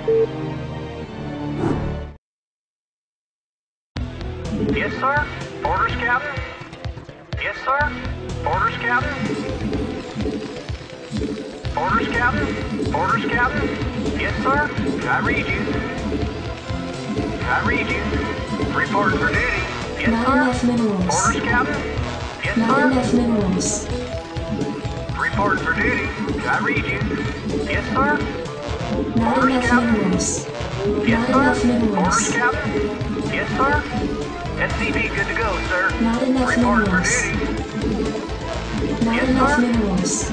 Yes, sir. Orders, Captain. Yes, sir. Orders, Captain. Orders, Captain. Orders, Captain. Yes, sir. I read you. I read you. Reporting for duty. Yes, Not sir. enough minerals. Orders, Captain. Yes, Not sir. enough minerals. Reporting for duty. I read you. Yes, sir. Not Orders, enough Captain. minerals. Yes, Not enough sir. Orders, minerals. Captain. Yes, sir. SCV good to go, sir. Not enough Reporting for minerals. duty. Not Yes, enough sir. minerals.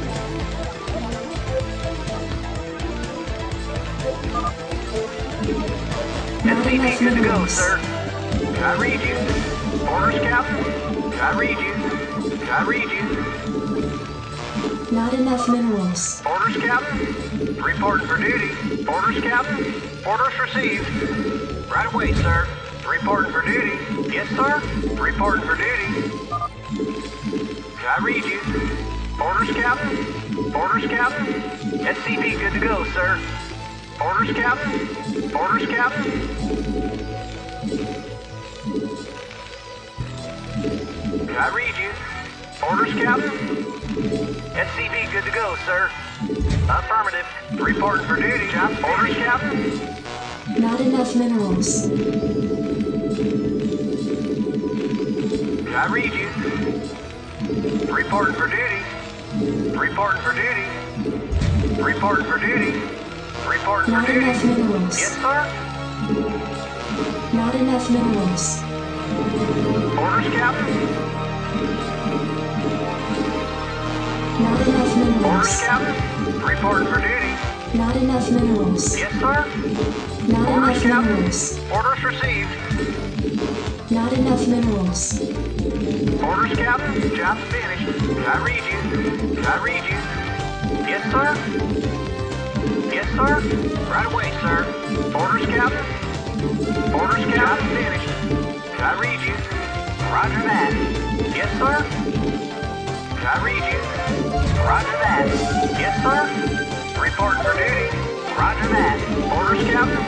Not SCV enough good to go, minerals. sir. I read you. Orders, Captain. I read you. I read you. Not enough minerals. Orders, Captain. Reporting for duty. Orders, Captain. Orders received. Right away, sir. Reporting for duty. Yes, sir. Reporting for duty. I read you. Orders, Captain. Orders, Captain. SCV good to go, sir. Orders, Captain. Orders, Captain. I read you. Orders, Captain. SCV good to go, sir. Affirmative. Reporting for duty. Orders, Captain. Not enough minerals. I read you. Reporting for duty. Reporting for duty. Reporting for duty. Reporting for Not duty. enough minerals. Yes, sir. Not enough minerals. Orders, Captain. Not enough Orders, minerals. Captain. Reporting for duty. Not enough minerals. Yes, sir. Not Orders, enough Captain. minerals. Orders received. Not enough minerals. Orders, Captain. Job's finished. I read you. I read you. Yes, sir. Yes, sir. Right away, sir. Orders, Captain. Orders, Captain. Job's finished. I read you. Roger that. Yes, sir. I read you. Roger that. Yes, sir. Reporting for duty. Roger that. Orders, Captain.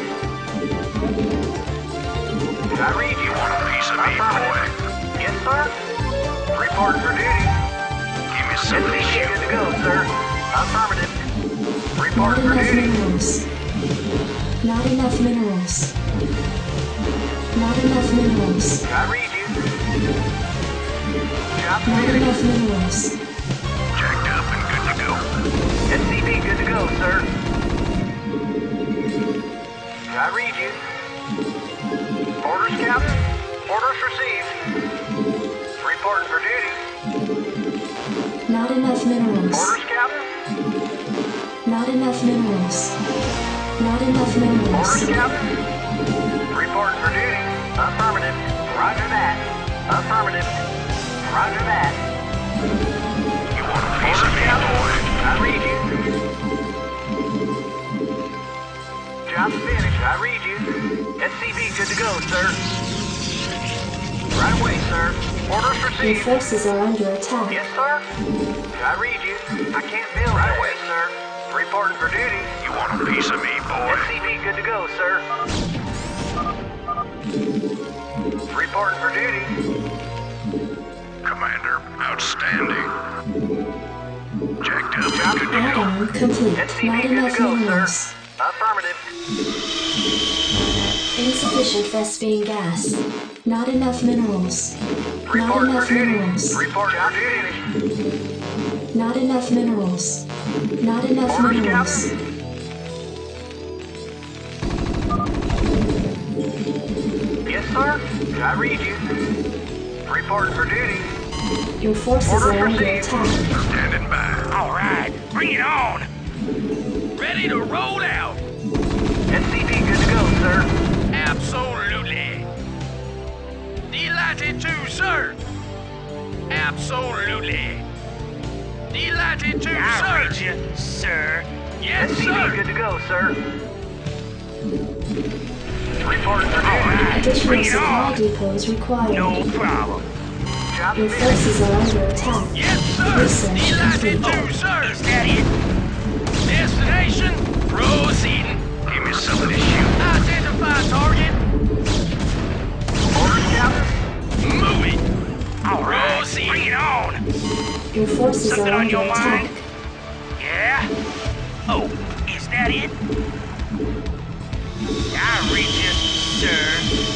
I read you. Want a piece of me, boy? Yes, sir. Reporting for duty. Give me something to SCV shoot. good to go, sir. Affirmative. Not Reporting for enough duty. minerals. Not enough minerals. Not enough minerals. I read you. Job Not finished. enough minerals. Jacked up and good to go. SCV good to go, sir. I read you. Orders, Captain. Orders received. Reporting for duty. Not enough minerals. Orders, Captain. Not enough minerals. Not enough minerals. Orders, Captain. Reporting for duty. Affirmative. Roger that. Affirmative. Roger that. You want a piece of Orders, me, Captain. boy? I read you. Job's finished. I read you. SCV good to go, sir. Right away, sir. Orders Your received. forces are under attack. Yes, sir. I read you. I can't build right away, sir. Reporting for duty. You want a piece of me, boy? SCV good to go, sir. Reporting for duty. Commander, outstanding. Jacked up Job and good to go. Add-on complete. SCV Not good to enough go, minerals. sir. Affirmative. Insufficient Vespine gas. Not enough minerals. Not Reporting for enough duty. minerals. Reporting for duty. Not enough minerals. Not enough Orders, minerals. Captain. Yes, sir. I read you. Reporting for duty. Your forces Orders are under received. attack. Standing by. All right, bring it on. Ready to roll out. SCV good to go, sir. Absolutely. Delighted to, sir. Absolutely. Delighted to, I read sir. you, sir. Yes, SCV sir. good to go, sir. Reporting for All duty. right, Additional bring it supply on. depots required. No problem. Job Your finished. forces are under attack. Yes, sir. Research Delighted complete. to, sir. Is that it? Destination, proceeding. Give me forces Something are on under your attack. mind? Yeah? Oh, is that it? I read you, sir.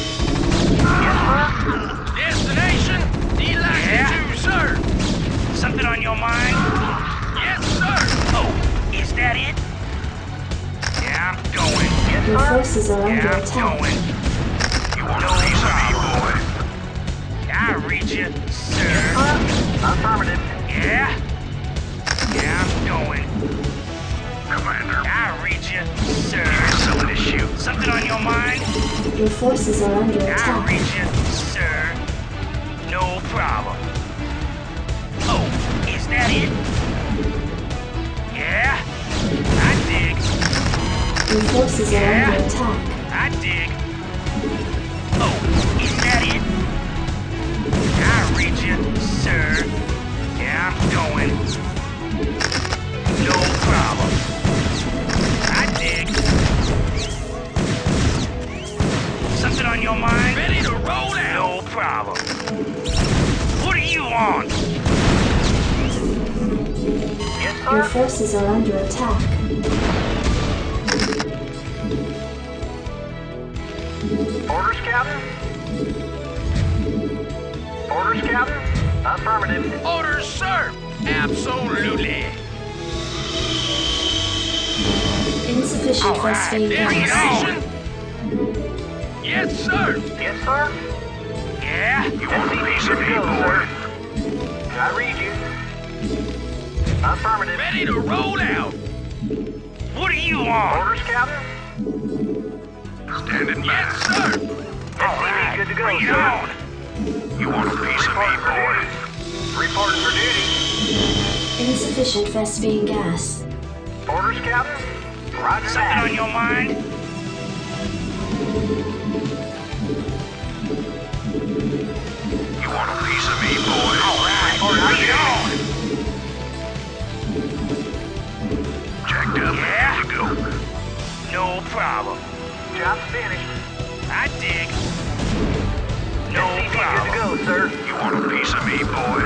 Destination? D-Latitude, sir. Something on your mind? Yes, sir. Oh, is that it? Yeah, I'm going. Yes, Your sir. forces are under Yeah, I'm attack. going. You want a piece of me, boy? I read you, sir. Affirmative. Yeah? Yeah, I'm going. Commander, I read you, sir. someone to shoot. Something on your mind? Your forces are under I attack. read you, sir. No problem. Oh, is that it? Yeah? I dig. Your forces are Yeah. under attack. I dig. Oh, is that it? I read you, sir. Yeah, I'm going. No problem. I dig. Something on your mind? Ready to roll out. No problem. What do you want? Yes, Your sir. forces are under attack. Orders, Captain? Orders, Captain? Affirmative. Orders, sir. Absolutely. Insufficient phosphate gas. Yes, sir. Yes, sir. Yeah? You want a piece of me, boy? I read you. Affirmative. Ready to roll out. What do you want? Orders, Captain? Standing by. Yes, sir. All right, good to go, bring it sir. on. You want a piece of me, Reporting for boy? duty. Reporting for duty. Insufficient phosphine gas. Orders, Captain? Roger Something on that. your mind? You want a piece of me, boy? All right, bring it on. Jacked up Yeah? and ready to go. No problem. Job's finished. I dig. No SCV problem. good to go, sir. You want a piece of me, boy?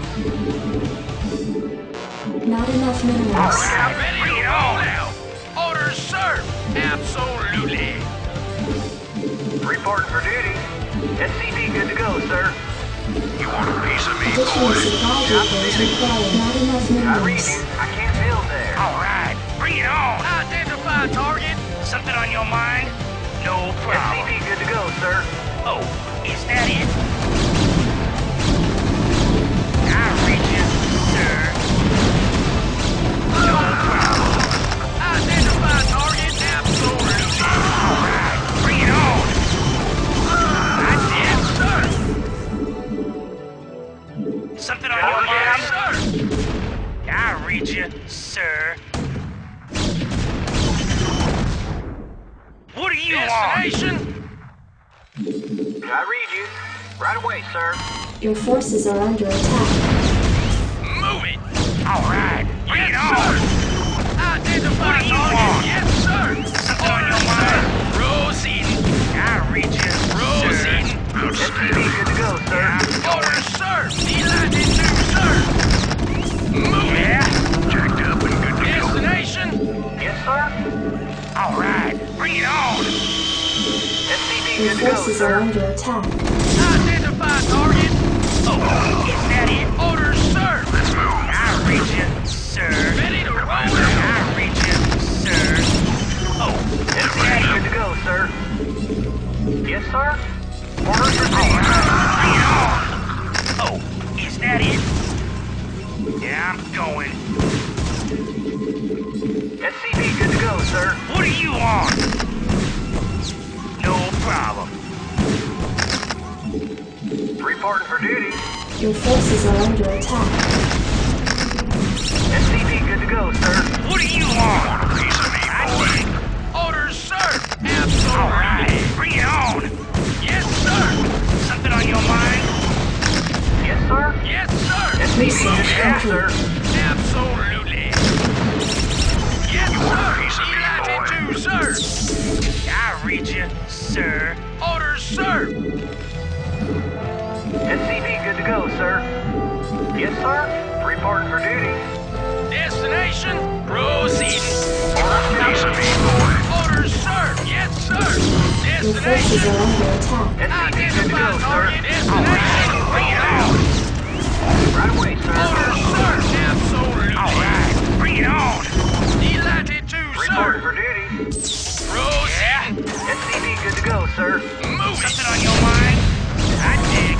Not enough minerals. Right, ready to roll out. Orders, sir. Absolutely. Reporting for duty. SCV good to go, sir. You want a piece of me, Additional boy? supply depots required. Not enough I read minerals. you. I can't build there. All right, bring it on. Identify target. Something on your mind? No problem. SCV good to go, sir. Oh, is that it? I read you, sir. No problem. Identify target. Absolutely. All right, bring it on. I did, sir. Something on your mind, sir? I read you, sir. What do you want? I read you. Right away, sir. Your forces are under attack. Move it! All right, bring it on! Identify target! Yes, sir! Something on your mind? Proceeding. I read you. Proceeding. SCV good to go, sir. Orders, sir! D-Latitude, sir! Move it! Jacked up and good to go. Destination? Yes, sir. All right, bring it on! SCV Your good to go, forces are sir. under attack. Identify target! Oh, is that it? Orders, sir! Let's move. I read you, sir. Ready to roll out. I read you, sir. Oh, SCV good to go, sir. Yes, sir. Orders all received. right, bring it on. Oh, is that it? Yeah, I'm going. SCV good to go, sir. What do you want? No problem. Reporting for duty. Your forces are under attack. SCV good to go, sir. What do you want? Want a piece of me, I boy? dig. Orders, sir. Absolutely. All right, bring it on. Yes, sir. Something on your mind? Yes, sir. Yes, sir. SCV Research good to go, sir. Absolutely. Yes, piece of me, sir. Latitude, sir. I read you, sir. Orders, sir. SCV good to go, sir. Yes, sir. Reporting for duty. Destination, proceeding. Piece of me, boy. Orders, sir. Yes, sir. Your forces Destination. are under attack. SCV good to go, Identify sir. target. Destination, bring it on. Right away, sir. Orders, sir. Absolutely. All right, bring it on. Delighted to, Reporting sir. for duty. Proceeding. SCV good to go, sir. Move it. Something on your mind? I dig.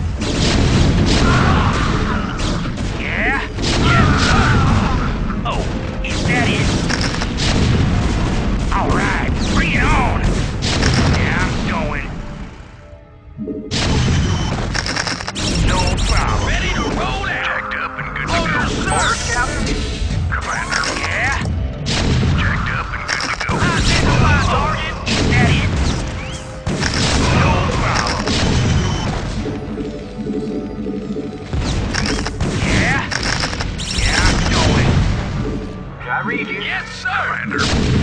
Yeah? Yes, sir. Oh, is that it? All right, bring it on. Yeah, I'm going. No problem. Ready to roll out. Jacked up and good to go. Orders, sir. Orders, Captain. Commander, Yeah? jacked up and good to go. Identify target. Is that it? No problem. Yeah? Yeah, I'm going. I read you. Yes, sir. Commander,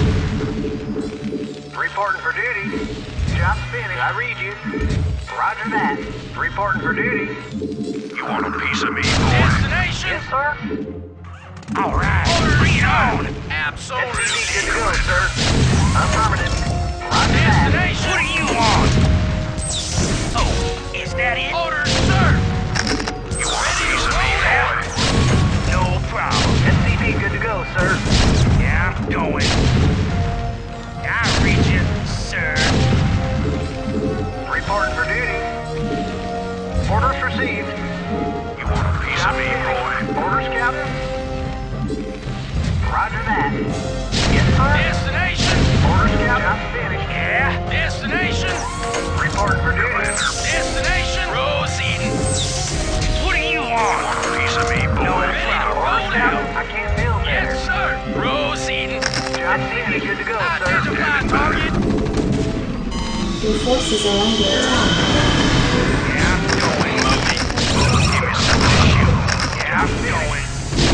Reporting for duty. Job's finished. I read you. Roger that. Reporting for duty. you want a piece of me, boy? Destination. Yes, sir. All right. Bring it on. SCV Absolutely. good to go, sir. Affirmative. Roger that. Destination. What do you want? Oh, is that it? Orders, sir. You want a Ready to piece of me, roll boy? out. No problem. SCV good to go, sir. Yeah, I'm going. I'll reach you, sir. Reporting for duty. Orders received. You want a piece of Job's me, boy? finished. Orders, Captain. Roger that. Yes, sir. Destination. Orders, Captain. Job's finished. Yeah. Destination. Reporting for duty. Destination. Proceeding. What do you You want? want a piece of me, boy? Ready to roll Orders, Captain. out. I can't build there. Yes, sir. Proceeding. SCV good to go, sir. Identify target. Your forces are under attack. Yeah, I'm going. Move it. Give me something to shoot. Yeah, I'm going.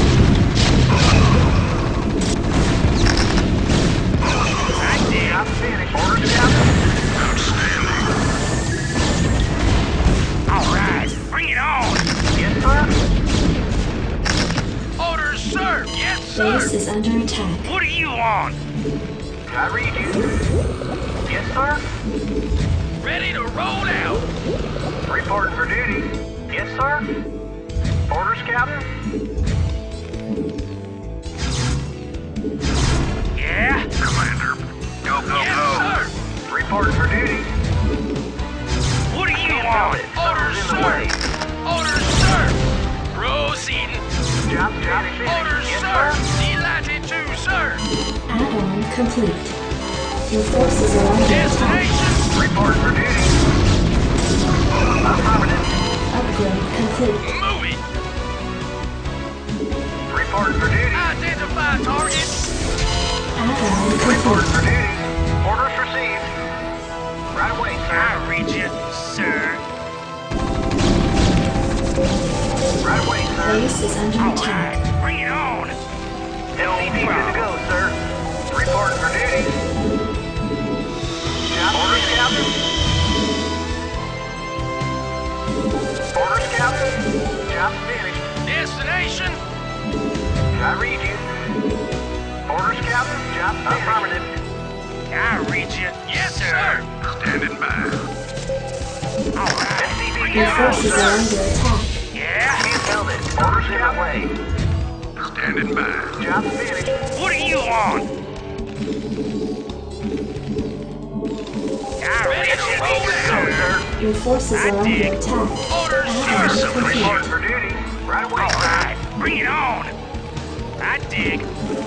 I did. Job's finished. Orders, Captain. Outstanding. All right, bring it on. Yes, sir. Orders, sir. Yes, sir. Base is under attack. What do you want? I read you. Yes, sir. Ready to roll out. Reporting for duty. Yes, sir. Orders, Captain. Yeah? Commander, go, go, Yes, go. sir. Reporting for duty. What do you Build want? it. Orders, Something's in the sir. way. Orders, sir. Proceeding. Job's finished. Orders, Yes, sir. sir. Delighted to, sir. Add-on complete. Your forces are under attack. Destination. Reporting for duty. Affirmative. Upgrade complete. Move it. Reporting for duty. Identify target. Add-on Reporting complete. for duty. Orders received. Right away, sir. I'll reach you, sir. Right away, sir. Base is under All attack. right, bring it on. SCV good to go, sir. Reporting for duty. Job orders, Captain. Orders, Captain. Job finished. Destination. I read you. Orders, Captain. Job affirmative. I'll reach you. Yes, sir. Standing by. All right. SCV Bring Your it good to go, forces are sir. under attack. Yeah? Can't build it. Orders in the way. Standing by. Job finished. What do you want? I'll reach you, Go, sir. sir. Your forces are under dig. attack. Orders, Add-on sir. complete. Reporting for duty. Right away, All sir. right, bring it on. I dig.